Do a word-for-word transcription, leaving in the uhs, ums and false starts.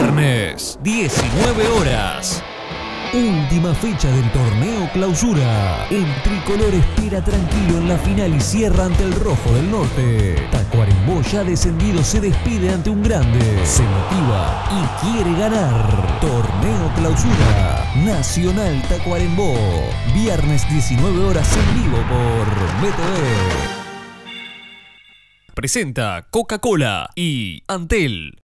Viernes, diecinueve horas. Última fecha del torneo clausura. El tricolor espera tranquilo en la final y cierra ante el rojo del norte. Tacuarembó, ya descendido, se despide ante un grande. Se motiva y quiere ganar. Torneo clausura. Nacional Tacuarembó. Viernes diecinueve horas en vivo por B T V. Presenta Coca-Cola y Antel.